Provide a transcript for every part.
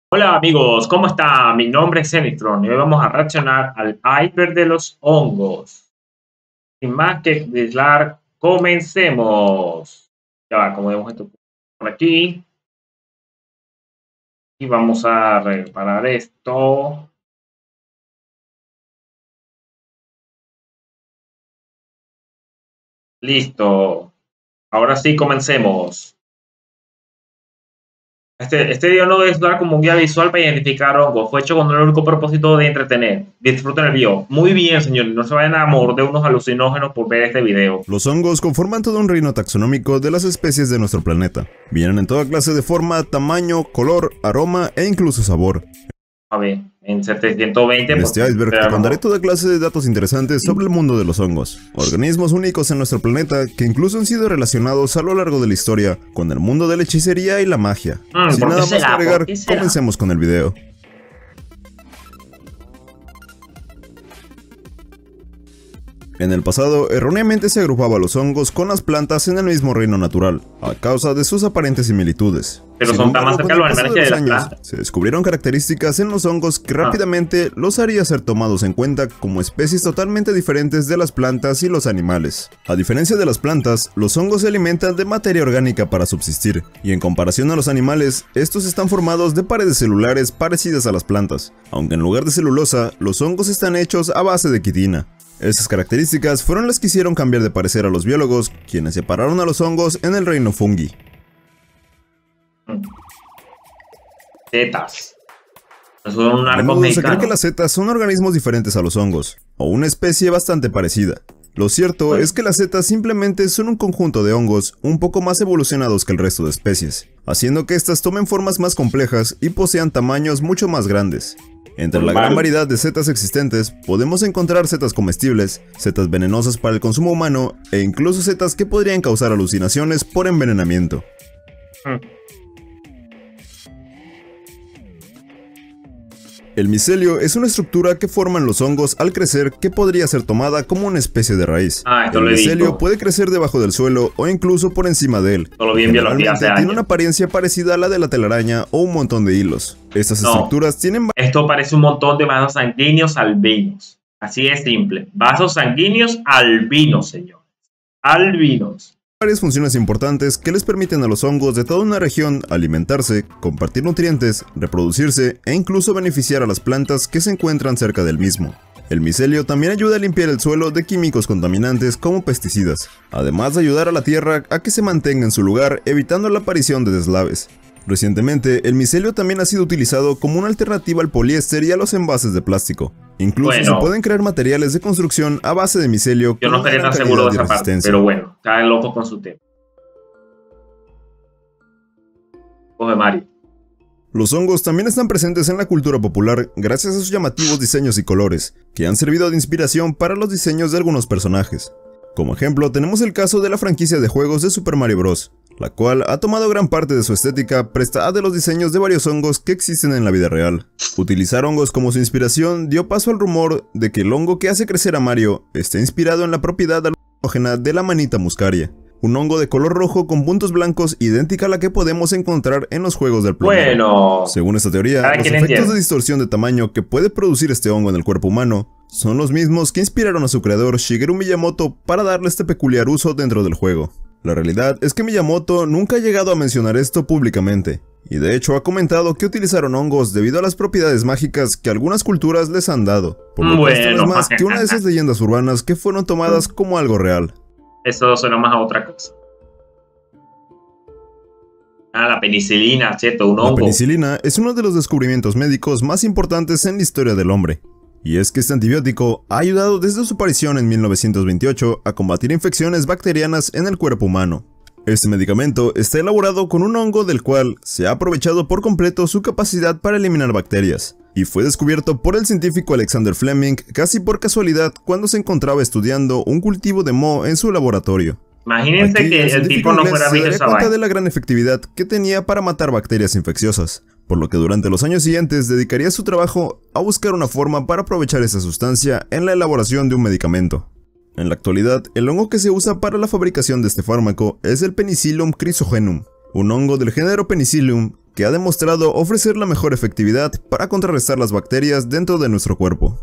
Hola amigos, ¿cómo están? Mi nombre es Zenitron y hoy vamos a reaccionar al Hyper de los hongos. Sin más que decir, comencemos. Ya va, como vemos esto por aquí. Y vamos a reparar esto. Listo. Ahora sí, comencemos. Este video no es dar como un guía visual para identificar hongos. Fue hecho con el único propósito de entretener. Disfruten el video. Muy bien, señores. No se vayan a morder unos alucinógenos por ver este video. Los hongos conforman todo un reino taxonómico de las especies de nuestro planeta. Vienen en toda clase de forma, tamaño, color, aroma e incluso sabor. A ver, en 720... En este iceberg te contaré toda clase de datos interesantes sobre el mundo de los hongos, organismos únicos en nuestro planeta que incluso han sido relacionados a lo largo de la historia con el mundo de la hechicería y la magia. Sin nada más que agregar, comencemos con el video. En el pasado, erróneamente se agrupaba a los hongos con las plantas en el mismo reino natural, a causa de sus aparentes similitudes. Pero son tan más cerca de los animales que de las plantas. Se descubrieron características en los hongos que rápidamente los haría ser tomados en cuenta como especies totalmente diferentes de las plantas y los animales. A diferencia de las plantas, los hongos se alimentan de materia orgánica para subsistir, y en comparación a los animales, estos están formados de paredes celulares parecidas a las plantas, aunque en lugar de celulosa, los hongos están hechos a base de quitina. Estas características fueron las que hicieron cambiar de parecer a los biólogos, quienes separaron a los hongos en el reino fungi. Setas. Son un A arco menudo se cree mexicano. que las setas son organismos diferentes a los hongos, o una especie bastante parecida. Lo cierto es que las setas simplemente son un conjunto de hongos un poco más evolucionados que el resto de especies, haciendo que estas tomen formas más complejas y posean tamaños mucho más grandes. Entre la gran variedad de setas existentes, podemos encontrar setas comestibles, setas venenosas para el consumo humano, e incluso setas que podrían causar alucinaciones por envenenamiento. El micelio es una estructura que forman los hongos al crecer que podría ser tomada como una especie de raíz. Esto El lo he micelio visto. puede crecer debajo del suelo o incluso por encima de él. Solo vi en biología hace Generalmente tiene años. una apariencia parecida a la de la telaraña o un montón de hilos. Estas No. estructuras tienen Esto parece un montón de vasos sanguíneos albinos. Así es simple. Vasos sanguíneos albinos, señor. Albinos. varias funciones importantes que les permiten a los hongos de toda una región alimentarse, compartir nutrientes, reproducirse e incluso beneficiar a las plantas que se encuentran cerca del mismo. El micelio también ayuda a limpiar el suelo de químicos contaminantes como pesticidas, además de ayudar a la tierra a que se mantenga en su lugar evitando la aparición de deslaves. Recientemente, el micelio también ha sido utilizado como una alternativa al poliéster y a los envases de plástico. Incluso se pueden crear materiales de construcción a base de micelio. Yo no estaría tan seguro de esa parte, pero bueno, cada loco con su tema. Coge Mario. Los hongos también están presentes en la cultura popular gracias a sus llamativos diseños y colores, que han servido de inspiración para los diseños de algunos personajes. Como ejemplo, tenemos el caso de la franquicia de juegos de Super Mario Bros., la cual ha tomado gran parte de su estética prestada de los diseños de varios hongos que existen en la vida real. Utilizar hongos como su inspiración dio paso al rumor de que el hongo que hace crecer a Mario está inspirado en la propiedad alucinógena de la manita muscaria, un hongo de color rojo con puntos blancos idéntica a la que podemos encontrar en los juegos del plomero. Bueno, Según esta teoría, los efectos de distorsión de tamaño que puede producir este hongo en el cuerpo humano son los mismos que inspiraron a su creador Shigeru Miyamoto para darle este peculiar uso dentro del juego. La realidad es que Miyamoto nunca ha llegado a mencionar esto públicamente, y de hecho ha comentado que utilizaron hongos debido a las propiedades mágicas que algunas culturas les han dado, por lo que esto no es más que una de esas leyendas urbanas que fueron tomadas como algo real. Eso suena más a otra cosa. La penicilina, cheto, un hongo. La penicilina es uno de los descubrimientos médicos más importantes en la historia del hombre. Y es que este antibiótico ha ayudado desde su aparición en 1928 a combatir infecciones bacterianas en el cuerpo humano. Este medicamento está elaborado con un hongo del cual se ha aprovechado por completo su capacidad para eliminar bacterias, y fue descubierto por el científico Alexander Fleming casi por casualidad cuando se encontraba estudiando un cultivo de moho en su laboratorio. Imagínense Aquí, que el tipo no fuera visto esa cuenta vaina. de la gran efectividad que tenía para matar bacterias infecciosas, por lo que durante los años siguientes dedicaría su trabajo a buscar una forma para aprovechar esa sustancia en la elaboración de un medicamento. En la actualidad, el hongo que se usa para la fabricación de este fármaco es el Penicillium chrysogenum, un hongo del género Penicillium que ha demostrado ofrecer la mejor efectividad para contrarrestar las bacterias dentro de nuestro cuerpo.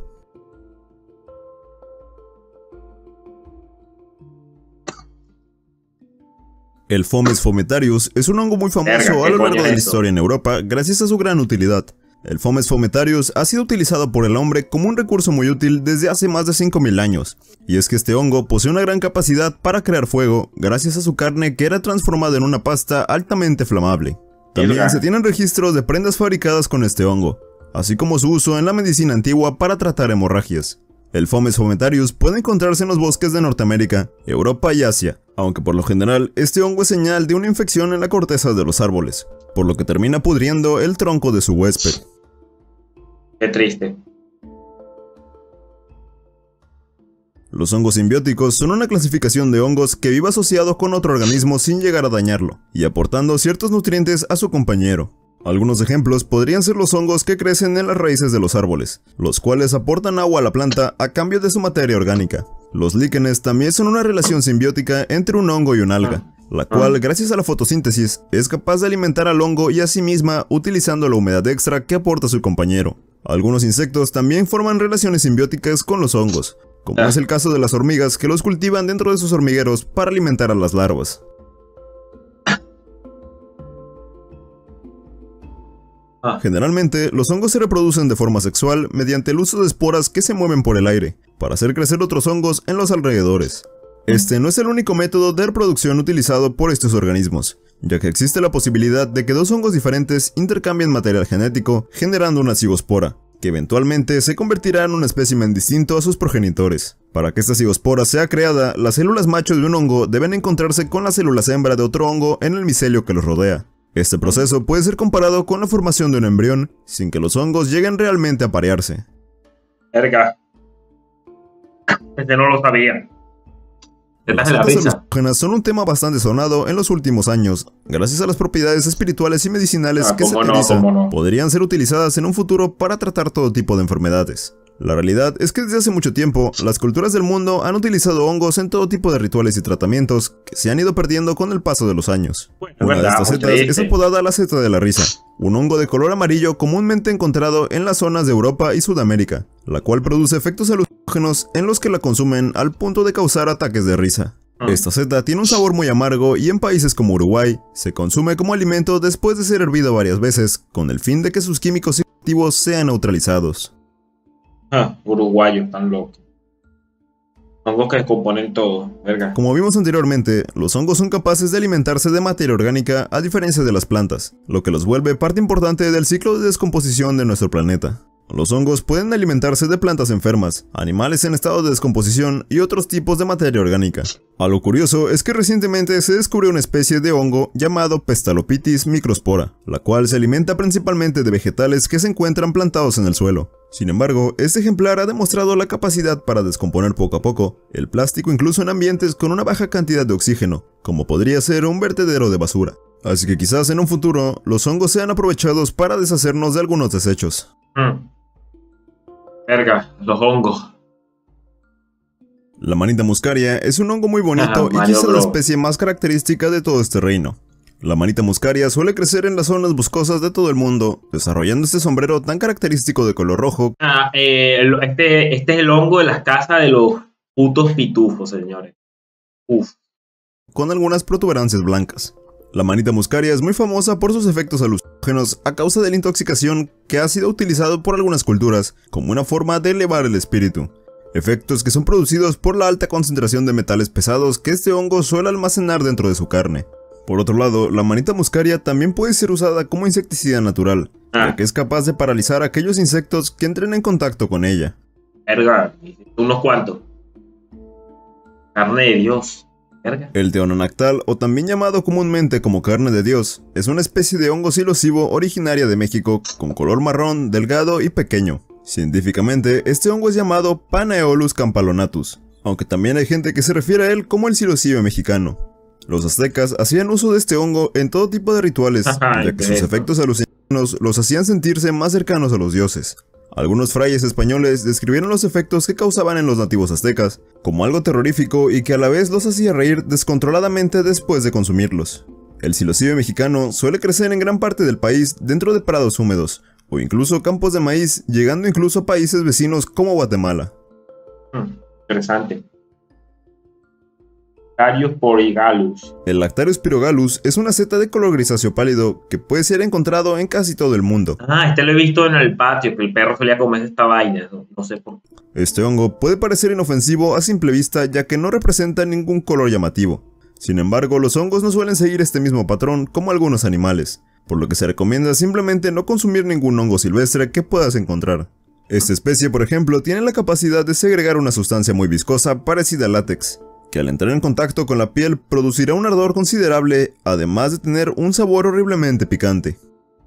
El Fomes fometarius es un hongo muy famoso a lo largo de la historia en Europa gracias a su gran utilidad. El Fomes fometarius ha sido utilizado por el hombre como un recurso muy útil desde hace más de 5000 años, y es que este hongo posee una gran capacidad para crear fuego gracias a su carne que era transformada en una pasta altamente flamable. También se tienen registros de prendas fabricadas con este hongo, así como su uso en la medicina antigua para tratar hemorragias. El Fomes fometarius puede encontrarse en los bosques de Norteamérica, Europa y Asia, aunque por lo general este hongo es señal de una infección en la corteza de los árboles, por lo que termina pudriendo el tronco de su huésped. Qué triste. Los hongos simbióticos son una clasificación de hongos que vive asociado con otro organismo sin llegar a dañarlo, y aportando ciertos nutrientes a su compañero. Algunos ejemplos podrían ser los hongos que crecen en las raíces de los árboles, los cuales aportan agua a la planta a cambio de su materia orgánica. Los líquenes también son una relación simbiótica entre un hongo y un alga, la cual, gracias a la fotosíntesis, es capaz de alimentar al hongo y a sí misma utilizando la humedad extra que aporta su compañero. Algunos insectos también forman relaciones simbióticas con los hongos, como es el caso de las hormigas que los cultivan dentro de sus hormigueros para alimentar a las larvas. Generalmente, los hongos se reproducen de forma sexual mediante el uso de esporas que se mueven por el aire, para hacer crecer otros hongos en los alrededores. Este no es el único método de reproducción utilizado por estos organismos, ya que existe la posibilidad de que dos hongos diferentes intercambien material genético, generando una cigospora, que eventualmente se convertirá en un espécimen distinto a sus progenitores. Para que esta cigospora sea creada, las células macho de un hongo deben encontrarse con las células hembra de otro hongo en el micelio que los rodea. Este proceso puede ser comparado con la formación de un embrión, sin que los hongos lleguen realmente a parearse. Verga. Este no lo sabía. Las setas alucinógenas son un tema bastante sonado en los últimos años, gracias a las propiedades espirituales y medicinales que se utilizan. Podrían ser utilizadas en un futuro para tratar todo tipo de enfermedades. La realidad es que desde hace mucho tiempo, las culturas del mundo han utilizado hongos en todo tipo de rituales y tratamientos que se han ido perdiendo con el paso de los años. Una de estas setas es apodada la seta de la risa, un hongo de color amarillo comúnmente encontrado en las zonas de Europa y Sudamérica, la cual produce efectos alucinógenos en los que la consumen al punto de causar ataques de risa. Esta seta tiene un sabor muy amargo y en países como Uruguay se consume como alimento después de ser hervido varias veces, con el fin de que sus químicos activos sean neutralizados. Uruguayos tan locos. Hongos que componen todo, verga. Como vimos anteriormente, los hongos son capaces de alimentarse de materia orgánica a diferencia de las plantas, lo que los vuelve parte importante del ciclo de descomposición de nuestro planeta. Los hongos pueden alimentarse de plantas enfermas, animales en estado de descomposición y otros tipos de materia orgánica. Algo curioso es que recientemente se descubrió una especie de hongo llamado Pestalopitis microspora, la cual se alimenta principalmente de vegetales que se encuentran plantados en el suelo. Sin embargo, este ejemplar ha demostrado la capacidad para descomponer poco a poco el plástico incluso en ambientes con una baja cantidad de oxígeno, como podría ser un vertedero de basura. Así que quizás en un futuro, los hongos sean aprovechados para deshacernos de algunos desechos. Verga, los hongos. La manita muscaria es un hongo muy bonito y quizás la especie más característica de todo este reino. La manita muscaria suele crecer en las zonas boscosas de todo el mundo, desarrollando este sombrero tan característico de color rojo. Este es el hongo de las casas de los putos pitufos, señores. Con algunas protuberancias blancas. La manita muscaria es muy famosa por sus efectos alucinógenos a causa de la intoxicación que ha sido utilizado por algunas culturas como una forma de elevar el espíritu. Efectos que son producidos por la alta concentración de metales pesados que este hongo suele almacenar dentro de su carne. Por otro lado, la manita muscaria también puede ser usada como insecticida natural, ya que es capaz de paralizar a aquellos insectos que entren en contacto con ella. Verga, unos cuantos. Carne de Dios. Verga. El teononactal, o también llamado comúnmente como carne de Dios, es una especie de hongo silosivo originaria de México, con color marrón, delgado y pequeño. Científicamente, este hongo es llamado Panaeolus campalonatus, aunque también hay gente que se refiere a él como el silocibe mexicano. Los aztecas hacían uso de este hongo en todo tipo de rituales, ya que sus efectos alucinógenos los hacían sentirse más cercanos a los dioses. Algunos frailes españoles describieron los efectos que causaban en los nativos aztecas como algo terrorífico y que a la vez los hacía reír descontroladamente después de consumirlos. El psilocibe mexicano suele crecer en gran parte del país dentro de prados húmedos, o incluso campos de maíz, llegando incluso a países vecinos como Guatemala. Interesante. Lactarius pyrogalus. El Lactarius pyrogalus es una seta de color grisáceo pálido que puede ser encontrado en casi todo el mundo. Este lo he visto en el patio, que el perro solía comer esta vaina, no sé por qué. Este hongo puede parecer inofensivo a simple vista ya que no representa ningún color llamativo. Sin embargo, los hongos no suelen seguir este mismo patrón como algunos animales, por lo que se recomienda simplemente no consumir ningún hongo silvestre que puedas encontrar. Esta especie, por ejemplo, tiene la capacidad de segregar una sustancia muy viscosa parecida al látex, que al entrar en contacto con la piel producirá un ardor considerable, además de tener un sabor horriblemente picante.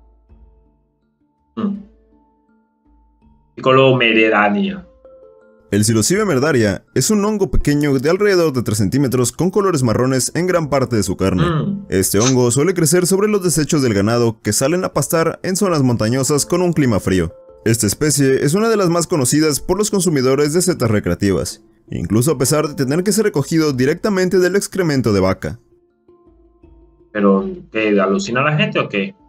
Picolomerania. El Psilocybe merdaria es un hongo pequeño de alrededor de 3 centímetros con colores marrones en gran parte de su carne. Este hongo suele crecer sobre los desechos del ganado que salen a pastar en zonas montañosas con un clima frío. Esta especie es una de las más conocidas por los consumidores de setas recreativas, incluso a pesar de tener que ser recogido directamente del excremento de vaca. ¿Pero qué? ¿Alucina a la gente o qué?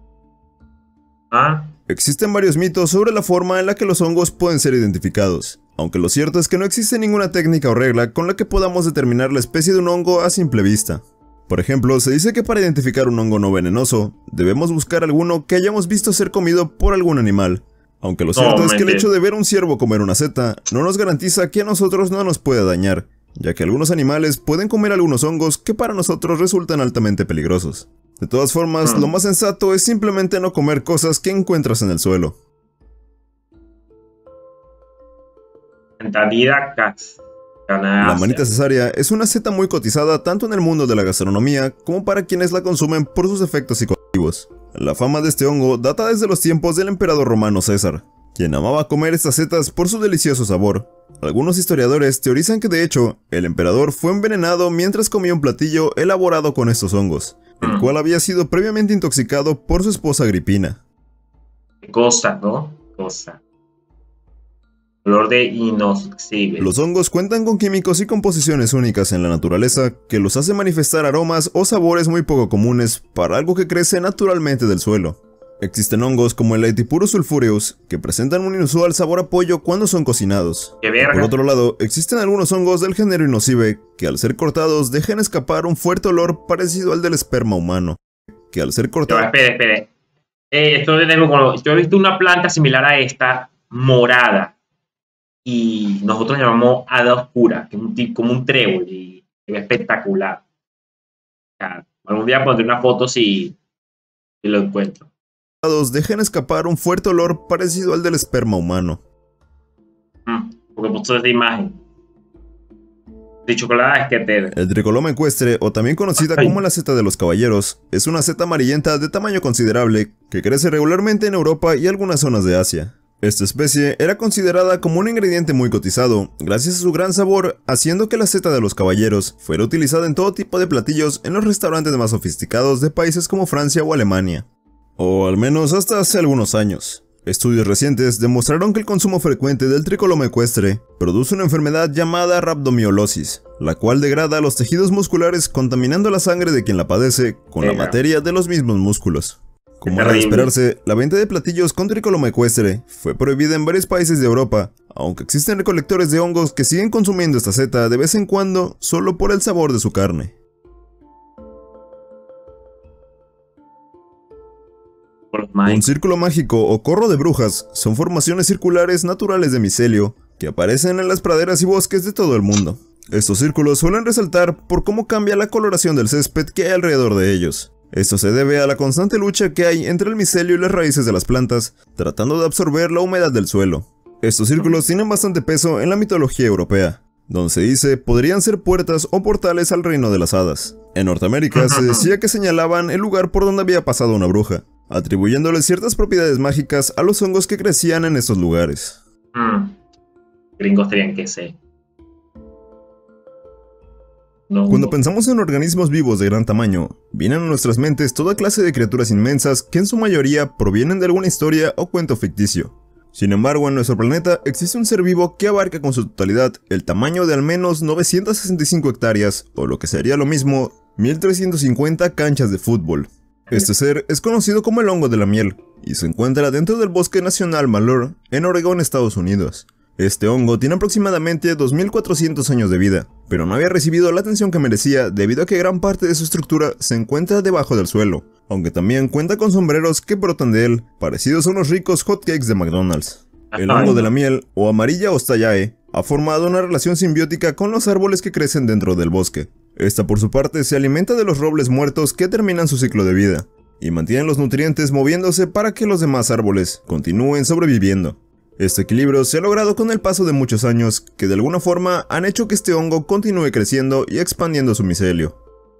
Existen varios mitos sobre la forma en la que los hongos pueden ser identificados, aunque lo cierto es que no existe ninguna técnica o regla con la que podamos determinar la especie de un hongo a simple vista. Por ejemplo, se dice que para identificar un hongo no venenoso, debemos buscar alguno que hayamos visto ser comido por algún animal, aunque lo cierto es que el hecho de ver un ciervo comer una seta no nos garantiza que a nosotros no nos pueda dañar, ya que algunos animales pueden comer algunos hongos que para nosotros resultan altamente peligrosos. De todas formas, lo más sensato es simplemente no comer cosas que encuentras en el suelo. La manita cesárea es una seta muy cotizada tanto en el mundo de la gastronomía como para quienes la consumen por sus efectos psicoactivos. La fama de este hongo data desde los tiempos del emperador romano César, quien amaba comer estas setas por su delicioso sabor. Algunos historiadores teorizan que de hecho, el emperador fue envenenado mientras comía un platillo elaborado con estos hongos, el cual había sido previamente intoxicado por su esposa Agripina. Cosa, ¿no? Cosa. Color de inoxidable. Los hongos cuentan con químicos y composiciones únicas en la naturaleza que los hace manifestar aromas o sabores muy poco comunes para algo que crece naturalmente del suelo. Existen hongos como el Aetipurus sulphureus que presentan un inusual sabor a pollo cuando son cocinados. ¡Qué verga! Por otro lado, existen algunos hongos del género Inocibe que al ser cortados dejan escapar un fuerte olor parecido al del esperma humano, que al ser cortados... Espere. Yo he visto una planta similar a esta, morada, y nosotros llamamos hada oscura, que es como un trébol, y es espectacular. O sea, algún día pondré una foto si lo encuentro. Dejan escapar un fuerte olor parecido al del esperma humano. Porque puso esta imagen. De chocolate es que te... El tricoloma ecuestre, o también conocida como la seta de los caballeros, es una seta amarillenta de tamaño considerable que crece regularmente en Europa y algunas zonas de Asia. Esta especie era considerada como un ingrediente muy cotizado, gracias a su gran sabor, haciendo que la seta de los caballeros fuera utilizada en todo tipo de platillos en los restaurantes más sofisticados de países como Francia o Alemania. O al menos hasta hace algunos años. Estudios recientes demostraron que el consumo frecuente del tricoloma ecuestre produce una enfermedad llamada rhabdomiolisis, la cual degrada los tejidos musculares contaminando la sangre de quien la padece con la materia de los mismos músculos. Como era de esperarse, la venta de platillos con tricoloma ecuestre fue prohibida en varios países de Europa, aunque existen recolectores de hongos que siguen consumiendo esta seta de vez en cuando solo por el sabor de su carne. Un círculo mágico o corro de brujas son formaciones circulares naturales de micelio que aparecen en las praderas y bosques de todo el mundo. Estos círculos suelen resaltar por cómo cambia la coloración del césped que hay alrededor de ellos. Esto se debe a la constante lucha que hay entre el micelio y las raíces de las plantas, tratando de absorber la humedad del suelo. Estos círculos tienen bastante peso en la mitología europea, donde se dice podrían ser puertas o portales al reino de las hadas. En Norteamérica se decía que señalaban el lugar por donde había pasado una bruja, atribuyéndole ciertas propiedades mágicas a los hongos que crecían en estos lugares. Gringos tenían que ser. Cuando pensamos en organismos vivos de gran tamaño, vienen a nuestras mentes toda clase de criaturas inmensas que en su mayoría provienen de alguna historia o cuento ficticio. Sin embargo, en nuestro planeta existe un ser vivo que abarca con su totalidad el tamaño de al menos 965 hectáreas, o lo que sería lo mismo, 1350 canchas de fútbol. Este ser es conocido como el hongo de la miel y se encuentra dentro del Bosque Nacional Malheur en Oregón, Estados Unidos. Este hongo tiene aproximadamente 2400 años de vida, pero no había recibido la atención que merecía debido a que gran parte de su estructura se encuentra debajo del suelo, aunque también cuenta con sombreros que brotan de él, parecidos a unos ricos hotcakes de McDonald's. El hongo de la miel, o Amarilla Ostayae, ha formado una relación simbiótica con los árboles que crecen dentro del bosque. Esta por su parte se alimenta de los robles muertos que terminan su ciclo de vida, y mantienen los nutrientes moviéndose para que los demás árboles continúen sobreviviendo. Este equilibrio se ha logrado con el paso de muchos años, que de alguna forma han hecho que este hongo continúe creciendo y expandiendo su micelio.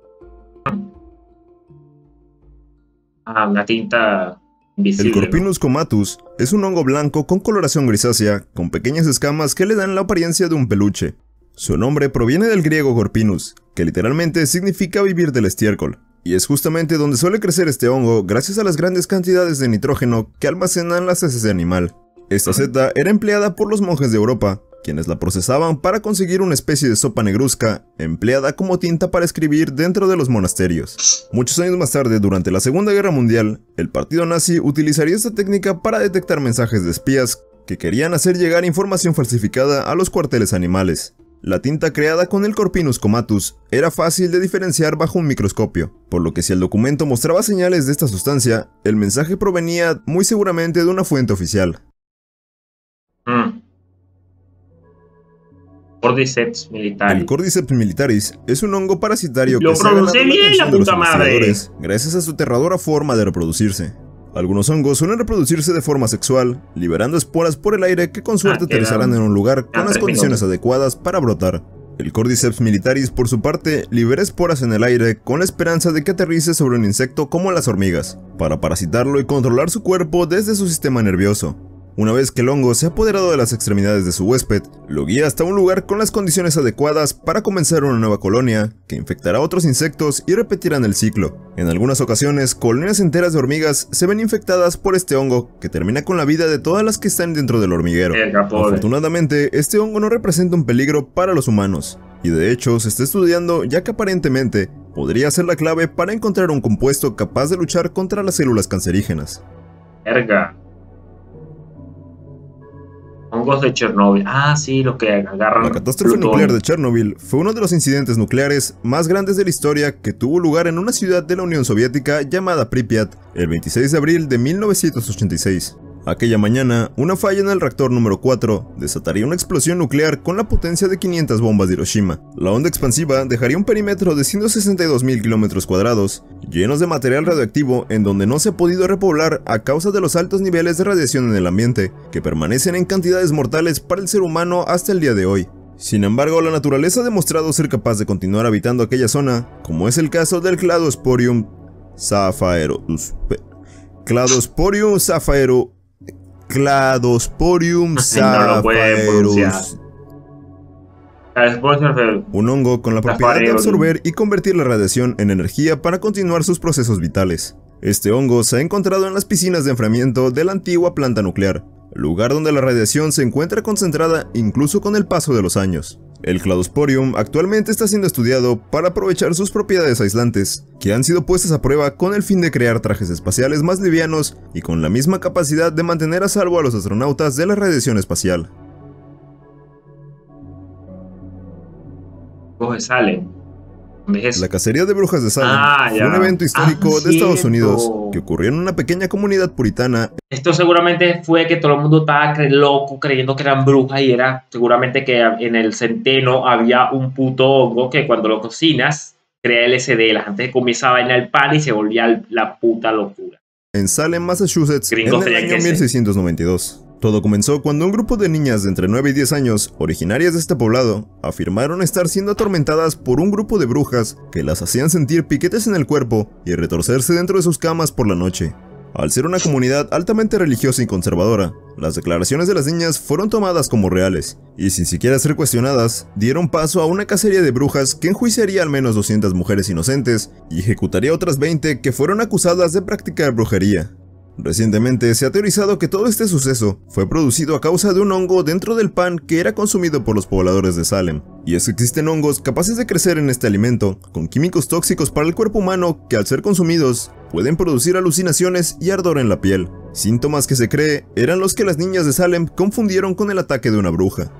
Una tinta invisible. El Corpinus comatus es un hongo blanco con coloración grisácea, con pequeñas escamas que le dan la apariencia de un peluche. Su nombre proviene del griego corpinus, que literalmente significa vivir del estiércol, y es justamente donde suele crecer este hongo gracias a las grandes cantidades de nitrógeno que almacenan las heces de animal. Esta seta era empleada por los monjes de Europa, quienes la procesaban para conseguir una especie de sopa negruzca, empleada como tinta para escribir dentro de los monasterios. Muchos años más tarde, durante la Segunda Guerra Mundial, el partido nazi utilizaría esta técnica para detectar mensajes de espías que querían hacer llegar información falsificada a los cuarteles animales. La tinta creada con el Corpinus comatus era fácil de diferenciar bajo un microscopio, por lo que si el documento mostraba señales de esta sustancia, el mensaje provenía muy seguramente de una fuente oficial. Cordyceps militaris. El Cordyceps militaris es un hongo parasitario Lo que se ha ganado pronuncié la bien, atención la de los puta madre. investigadores gracias a su aterradora forma de reproducirse. Algunos hongos suelen reproducirse de forma sexual, liberando esporas por el aire que con suerte aterrizarán en un lugar con las condiciones adecuadas para brotar. El Cordyceps militaris, por su parte, libera esporas en el aire con la esperanza de que aterrice sobre un insecto como las hormigas, para parasitarlo y controlar su cuerpo desde su sistema nervioso. Una vez que el hongo se ha apoderado de las extremidades de su huésped, lo guía hasta un lugar con las condiciones adecuadas para comenzar una nueva colonia, que infectará a otros insectos y repetirán el ciclo. En algunas ocasiones, colonias enteras de hormigas se ven infectadas por este hongo, que termina con la vida de todas las que están dentro del hormiguero. Afortunadamente, este hongo no representa un peligro para los humanos, y de hecho se está estudiando ya que aparentemente podría ser la clave para encontrar un compuesto capaz de luchar contra las células cancerígenas. Verga. Hongos de Chernóbil. Sí, lo que agarran. La catástrofe nuclear de Chernobyl fue uno de los incidentes nucleares más grandes de la historia que tuvo lugar en una ciudad de la Unión Soviética llamada Pripyat el 26 de abril de 1986. Aquella mañana, una falla en el reactor número 4 desataría una explosión nuclear con la potencia de 500 bombas de Hiroshima. La onda expansiva dejaría un perímetro de 162.000 kilómetros cuadrados, llenos de material radioactivo en donde no se ha podido repoblar a causa de los altos niveles de radiación en el ambiente, que permanecen en cantidades mortales para el ser humano hasta el día de hoy. Sin embargo, la naturaleza ha demostrado ser capaz de continuar habitando aquella zona, como es el caso del Cladosporium sapphirus. Un hongo con la propiedad de absorber y convertir la radiación en energía para continuar sus procesos vitales. Este hongo se ha encontrado en las piscinas de enfriamiento de la antigua planta nuclear, lugar donde la radiación se encuentra concentrada incluso con el paso de los años. El Cladosporium actualmente está siendo estudiado para aprovechar sus propiedades aislantes, que han sido puestas a prueba con el fin de crear trajes espaciales más livianos y con la misma capacidad de mantener a salvo a los astronautas de la radiación espacial. La cacería de brujas de Salem fue un evento histórico de Estados Unidos que ocurrió en una pequeña comunidad puritana. Esto seguramente fue que todo el mundo estaba loco creyendo que eran brujas y era seguramente que en el centeno había un puto hongo que cuando lo cocinas crea LSD. La gente comienza a bailar el pan y se volvía la puta locura. En Salem, Massachusetts, en el año 1692. Todo comenzó cuando un grupo de niñas de entre 9 y 10 años, originarias de este poblado, afirmaron estar siendo atormentadas por un grupo de brujas que las hacían sentir piquetes en el cuerpo y retorcerse dentro de sus camas por la noche. Al ser una comunidad altamente religiosa y conservadora, las declaraciones de las niñas fueron tomadas como reales, y sin siquiera ser cuestionadas, dieron paso a una cacería de brujas que enjuiciaría al menos 200 mujeres inocentes y ejecutaría otras 20 que fueron acusadas de practicar brujería. Recientemente se ha teorizado que todo este suceso fue producido a causa de un hongo dentro del pan que era consumido por los pobladores de Salem. Y es que existen hongos capaces de crecer en este alimento, con químicos tóxicos para el cuerpo humano que al ser consumidos pueden producir alucinaciones y ardor en la piel. Síntomas que se cree eran los que las niñas de Salem confundieron con el ataque de una bruja.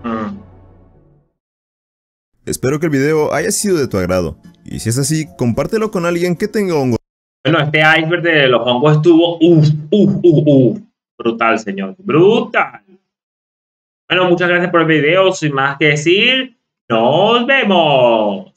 Espero que el video haya sido de tu agrado, y si es así, compártelo con alguien que tenga hongos. Bueno, este iceberg de los hongos estuvo brutal, señor, brutal. Bueno, muchas gracias por el video, sin más que decir, nos vemos.